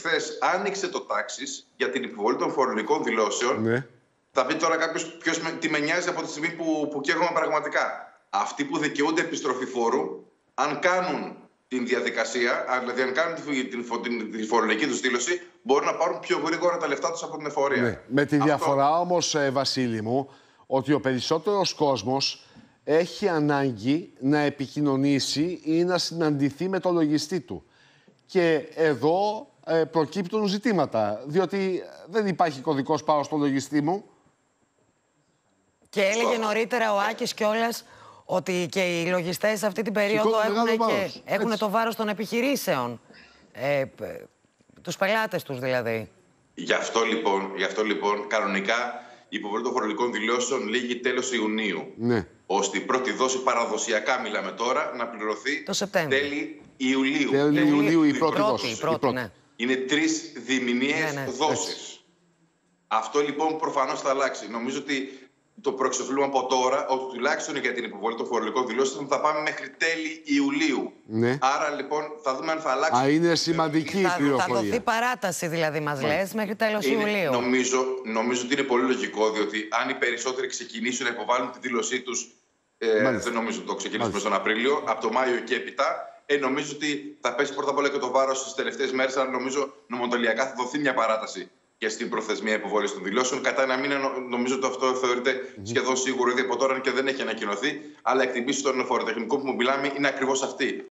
χθες άνοιξε το τάξης για την υποβολή των φορολογικών δηλώσεων. Ναι. Θα πει τώρα κάποιος τι με νοιάζει από τη στιγμή που καίγομαι πραγματικά. Αυτοί που δικαιούνται επιστροφή φόρου, αν κάνουν την διαδικασία, δηλαδή αν κάνουν τη φορολογική τους δήλωση, μπορούν να πάρουν πιο γρήγορα τα λεφτά τους από την εφορία. Ναι. Με τη διαφορά όμως, Βασίλη μου, ότι ο περισσότερος κόσμος έχει ανάγκη να επικοινωνήσει ή να συναντηθεί με τον λογιστή του. Και εδώ προκύπτουν ζητήματα, διότι δεν υπάρχει κωδικός πάω στο λογιστή μου. Και έλεγε νωρίτερα ο Άκης κιόλας ότι και οι λογιστές αυτή την περίοδο έχουν το βάρος των επιχειρήσεων. Τους πελάτες τους δηλαδή. Γι' αυτό λοιπόν κανονικά η υποβολή των φορολογικών δηλώσεων λήγει τέλος Ιουνίου. Ναι. Ώστε η πρώτη δόση παραδοσιακά, μιλάμε τώρα, να πληρωθεί το τέλη Ιουλίου. Τέλη Ιουλίου η πρώτη δόση. Ναι. Είναι 3 διμηνιαίες δόσεις. Αυτό λοιπόν προφανώς θα αλλάξει. Νομίζω ότι το προεξοφλούμε από τώρα ότι τουλάχιστον για την υποβολή των φορολογικών δηλώσεων θα πάμε μέχρι τέλη Ιουλίου. Ναι. Άρα λοιπόν θα δούμε αν θα αλλάξει. Είναι σημαντική η πληροφορία. Θα δοθεί παράταση δηλαδή, μας λες, μέχρι τέλος Ιουλίου. Νομίζω ότι είναι πολύ λογικό, διότι αν οι περισσότεροι ξεκινήσουν να υποβάλουν τη δήλωσή τους, δεν νομίζω ότι το ξεκινήσουμε στον Απρίλιο, από το Μάιο και έπειτα, νομίζω ότι θα πέσει πρώτα απ' όλα και το βάρος στις τελευταίες μέρες, αλλά νομίζω νομοτελειακά θα δοθεί μια παράταση και στην προθεσμία υποβολή των δηλώσεων. Κατά ένα μήνα νομίζω ότι αυτό θεωρείται σχεδόν σίγουρο ήδη από τώρα και δεν έχει ανακοινωθεί. Αλλά εκτιμήσεις των φοροτεχνικών που μιλάμε είναι ακριβώς αυτή.